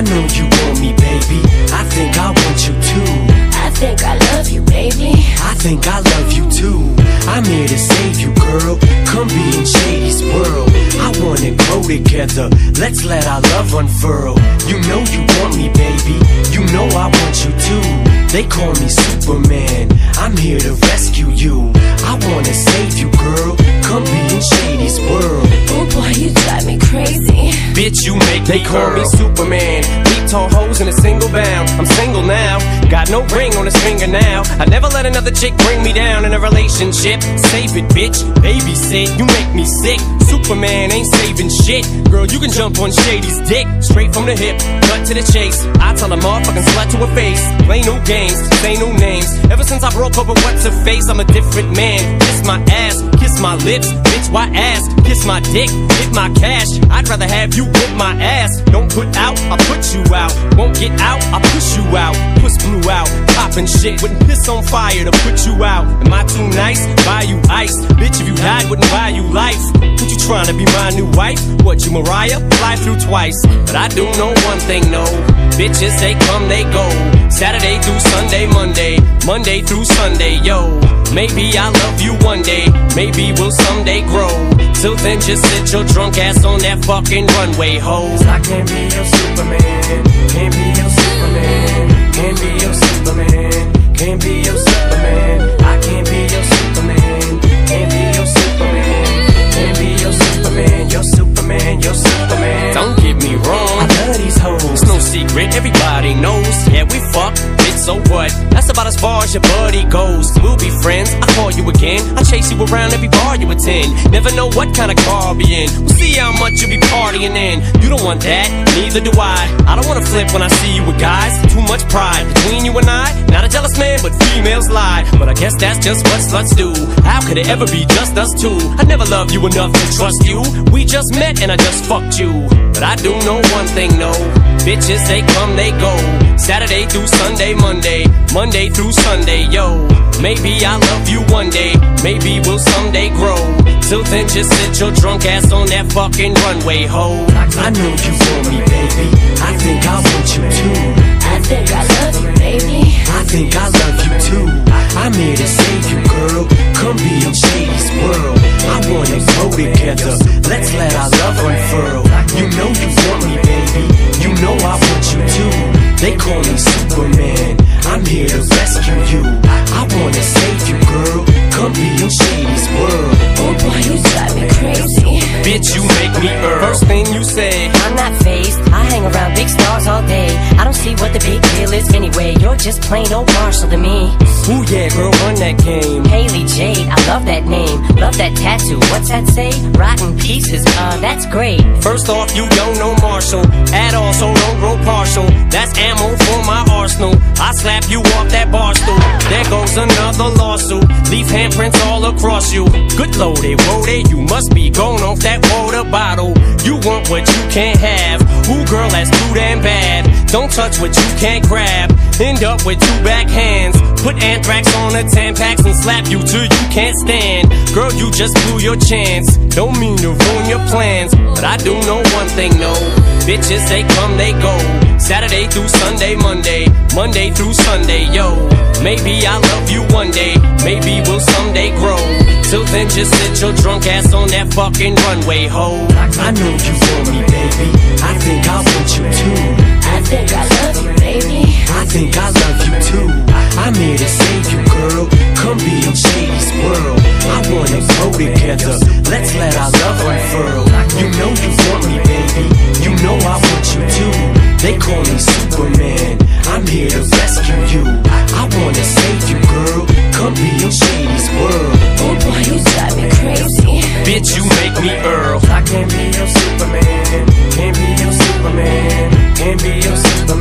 know you want me, baby. I think I want you too. I think I love you, baby. I think I love you too. I'm here to save you, girl. Come be in Shady's world. I wanna grow together. Let's let our love unfurl. You know you want me, baby. You know I want you too. They call me Superman. I'm here to rescue you. I wanna save you, girl. Come be in Shady's world. Oh boy, you drive me crazy. Bitch, you make they call me Superman. Deep tall hoes in a single bound. I'm single now, got no ring on his finger now. I never let another chick bring me down in a relationship. Save it, bitch, babysit. You make me sick. Superman ain't saving shit. Girl, you can jump on Shady's dick. Straight from the hip, cut to the chase. I tell a motherfucking slut to her face. Play no games, say no names. Ever since I broke up with what's her face, I'm a different man. Kiss my ass, kiss my lips. Bitch, why ass? Kiss my dick, hit my cash. I'd rather have you whip my ass. Don't put out, I'll put you out. Won't get out, I'll push you out. Puss blew out, poppin' shit. Wouldn't piss on fire to put you out. Am I too nice? Buy you ice. Bitch, if you died, wouldn't buy you life. What you trying to be my new wife? What, you Mariah? Fly through twice. But I do know one thing, no. Bitches, they come, they go. Saturday through Sunday, Monday through Sunday, yo. Maybe I'll love you one day, maybe we'll someday grow. Till then, just sit your drunk ass on that fucking runway, ho. I can't be your Superman, can't be your Superman, can't be your Superman, can't be your Superman. I can't be your Superman, can't be your Superman, can't be your Superman, your Superman, your Superman. Don't get me wrong, I love these hoes. it's no secret, everybody knows. Yeah, we fuck, bitch, so what? That's about as far as your buddy goes. We'll be friends, I call you again. I chase you around every bar you attend. Never know what kind of car I'll be in. We'll see how much you be partying in. You don't want that, neither do I. I don't wanna flip when I see you with guys. Too much pride between you and I. Not a jealous man, but females lie. But I guess that's just what sluts do. How could it ever be just us two? I never loved you enough to trust you. We just met and I just fucked you. But I do know one thing, no. Bitches, they come, they go. Saturday through Sunday, Monday through Sunday, yo. Maybe I'll love you one day, maybe we'll someday grow. Till then, just sit your drunk ass on that fucking runway, ho. I know you want me, baby. I think I want you too. I think I love you, baby. I think I love you too. I'm here to save you, girl. Come be in Shady's world. I wanna grow together. Let's let our love unfurl. You know you want me, baby. You know I want you too. They call me Superman. I'm here to rescue you. I wanna save you, girl. Come be in Shady's world. Oh boy, you drive me crazy. Bitch, you make me First thing you say, I'm not phased, I hang around big stars all day. I don't see what the big deal is anyway. You're just plain old Marshall to me. ooh yeah, girl, run that game. Haley Jade, I love that name. Love that tattoo, what's that say? Rotten pieces, that's great. First off, you don't know Marshall at all, so don't grow partial. That's ammo for my arsenal. I slap you off that bar stool. There goes another lawsuit. Leave handprints all across you. Good loaded, woaded, you must be going off that water bottle. You want what you can't have. Ooh, girl, that's too damn bad. Don't touch what you can't grab. End up with two backhands. Put anthrax on the Tampax and slap you till you can't stand. Girl, you just blew your chance. Don't mean to ruin your plans, but I do know one thing, no. Bitches, they come, they go. Saturday through Sunday, Monday through Sunday, yo. Maybe I'll love you one day, maybe we'll someday grow. Till then, just sit your drunk ass on that fucking runway, ho. I know you want me, baby. I think I want you too. I think I love you, baby. I think I love you too. I'm here to save you, girl. Come be in Shady's world. I wanna grow together. Let's let our love unfurl. You know you want me, baby. You know I want you too. They call me Superman. I'm here to rescue you. I wanna save you, girl. Come be in Shady's world. Oh boy, you drive me crazy. Bitch, you make me Earl. I can't be your Superman. Can't be your Superman. Can't be your Superman.